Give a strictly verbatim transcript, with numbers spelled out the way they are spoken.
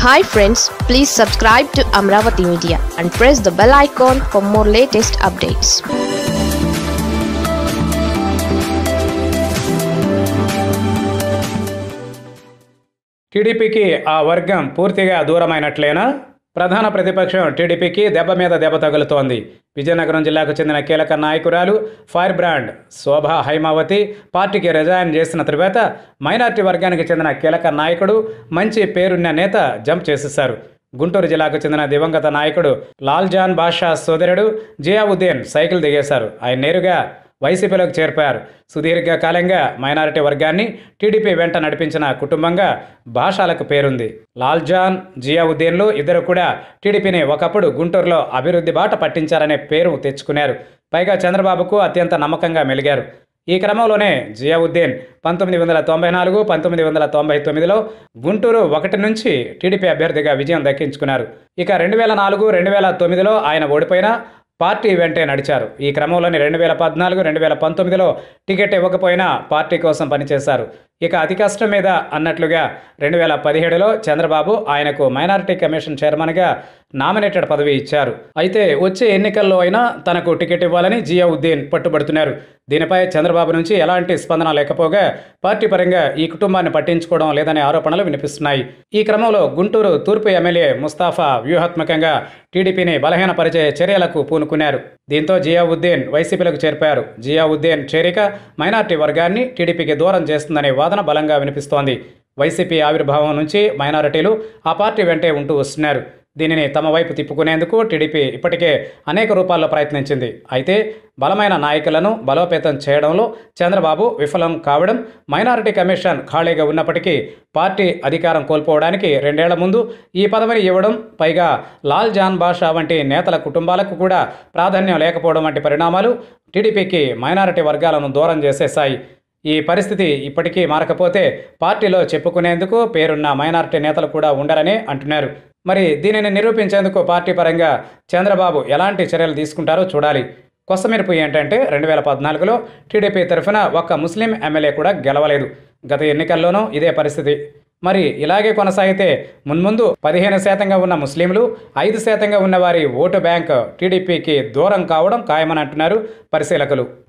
Hi friends, please subscribe to Amaravathi Media and press the bell icon for more latest updates. టీడీపీకి ఆ వర్గం పూర్తిగా దూరమైనట్లేనా? ప్రధాన ప్రతిపక్షం టీడీపీకి దెబ్బ మీద దెబ్బ తగులుతోంది. విజయనగరం జిల్లాకు చెందిన కీలక నాయకురాలు ఫైర్ బ్రాండ్ శోభా హైమావతి పార్టీకి రిజైన్ చేసిన తరువాత మైనార్టీ వర్గానికి చెందిన కీలక నాయకుడు, మంచి పేరున్న నేత జంప్ చేసేశారు. గుంటూరు జిల్లాకు చెందిన దివంగత నాయకుడు లాల్జాన్ బాషా సోదరుడు జియావుద్దీన్ సైకిల్ దిగేశారు. ఆయన నేరుగా వైసీపీలోకి చేరిపోయారు. సుదీర్ఘ కాలంగా మైనారిటీ వర్గాన్ని టీడీపీ వెంట నడిపించిన కుటుంబంగా భాషాలకు పేరుంది. లాల్జాన్, జియావుద్దీన్లు ఇద్దరు కూడా టీడీపీని ఒకప్పుడు గుంటూరులో అభివృద్ధి బాట పట్టించారనే పేరు తెచ్చుకున్నారు. పైగా చంద్రబాబుకు అత్యంత నమ్మకంగా మెలిగారు. ఈ క్రమంలోనే జియావుద్దీన్ పంతొమ్మిది వందల తొంభై నాలుగు పంతొమ్మిది వందల తొంభై తొమ్మిదిలో గుంటూరు ఒకటి నుంచి టీడీపీ అభ్యర్థిగా విజయం దక్కించుకున్నారు. ఇక రెండు వేల నాలుగు రెండు వేల తొమ్మిదిలో ఆయన ఓడిపోయినా పార్టీ వెంటే నడిచారు. ఈ క్రమంలోని రెండు వేల పద్నాలుగు రెండు వేల పంతొమ్మిదిలో టికెట్ ఇవ్వకపోయినా పార్టీ కోసం పనిచేశారు. ఇక అతి కష్టం మీద అన్నట్లుగా రెండు వేల పదిహేడులో చంద్రబాబు ఆయనకు మైనారిటీ కమిషన్ చైర్మన్గా నామినేటెడ్ పదవి ఇచ్చారు. అయితే వచ్చే ఎన్నికల్లో అయినా తనకు టికెట్ ఇవ్వాలని జియావుద్దీన్ పట్టుబడుతున్నారు. దీనిపై చంద్రబాబు నుంచి ఎలాంటి స్పందన లేకపోగా పార్టీ పరంగా ఈ కుటుంబాన్ని పట్టించుకోవడం లేదనే ఆరోపణలు వినిపిస్తున్నాయి. ఈ క్రమంలో గుంటూరు తూర్పు ఎమ్మెల్యే ముస్తాఫా వ్యూహాత్మకంగా టీడీపీని బలహీనపరిచే చర్యలకు పూనుకున్నారు. దీంతో జియావుద్దీన్ వైసీపీలకు చేరిపోయారు. జియావుద్దీన్ చేరిక మైనార్టీ వర్గాన్ని టీడీపీకి దూరం చేస్తుందనే వాదన బలంగా వినిపిస్తోంది. వైసీపీ ఆవిర్భావం నుంచి మైనారిటీలు ఆ పార్టీ వెంటే ఉంటూ వస్తున్నారు. దీనిని తమ వైపు తిప్పుకునేందుకు టీడీపీ ఇప్పటికే అనేక రూపాల్లో ప్రయత్నించింది. అయితే బలమైన నాయకులను బలోపేతం చేయడంలో చంద్రబాబు విఫలం కావడం, మైనారిటీ కమిషన్ ఖాళీగా ఉన్నప్పటికీ పార్టీ అధికారం కోల్పోవడానికి రెండేళ్ల ముందు ఈ పదవిని ఇవ్వడం, పైగా లాల్ జాన్ బాషా వంటి నేతల కుటుంబాలకు కూడా ప్రాధాన్యం లేకపోవడం వంటి పరిణామాలు టీడీపీకి మైనారిటీ వర్గాలను దూరం చేసేశాయి. ఈ పరిస్థితి ఇప్పటికీ మారకపోతే పార్టీలో చెప్పుకునేందుకు పేరున్న మైనారిటీ నేతలు కూడా ఉండరని అంటున్నారు. మరి దీనిని నిరూపించేందుకు పార్టీ పరంగా చంద్రబాబు ఎలాంటి చర్యలు తీసుకుంటారో చూడాలి. కొసమెరుపు ఏంటంటే రెండు వేల పద్నాలుగులో టీడీపీ తరఫున ఒక్క ముస్లిం ఎమ్మెల్యే కూడా గెలవలేదు. గత ఎన్నికల్లోనూ ఇదే పరిస్థితి. మరి ఇలాగే కొనసాగితే మున్ముందు పదిహేను శాతంగా ఉన్న ముస్లింలు, ఐదు శాతంగా ఉన్న వారి ఓటు బ్యాంక్ టీడీపీకి దూరం కావడం ఖాయమని అంటున్నారు పరిశీలకులు.